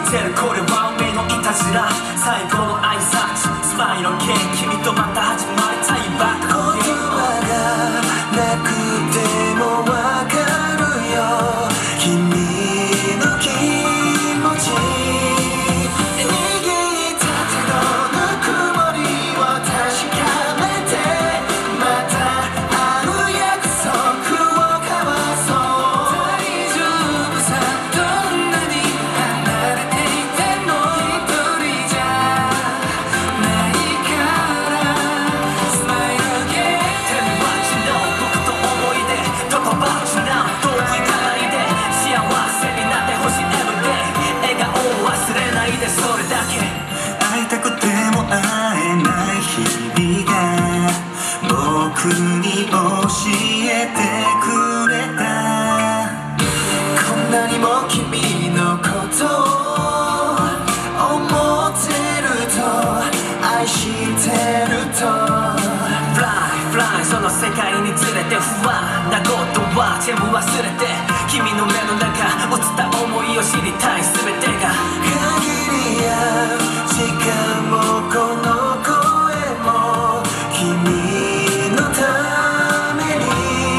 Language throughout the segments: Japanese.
てるこれは運命のいたずら最後の挨拶スマイル系君とまた始まりたいバック言葉がなくてもわかるよ君の気持ち握った手のぬくもりを確かめてまた会う約束を交わそう大丈夫さどんなに離れていても一人じゃないからスマイルゲー Tell me what you know 僕と思い出 Talk about you now 遠く行かないで幸せになってほしい Everyday 笑顔を忘れないでそれだけ会いたくても会えない日々が僕に教えてくれたこんなにも君のことを思ってると愛してると Fly, fly その世界に連れて不安なことは全部忘れて君の目の中映った想いを知りたい全てが限り合う時間もこの声も君のために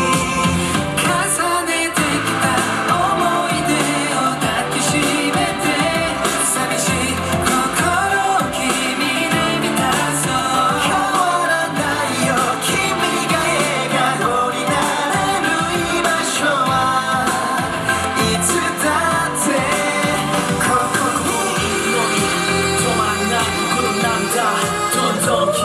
重ねてきた思い出を抱きしめて寂しい心を君で満たそう変わらないよ君が笑顔になれる居場所はいつだってここに止まらない僕の涙どんどん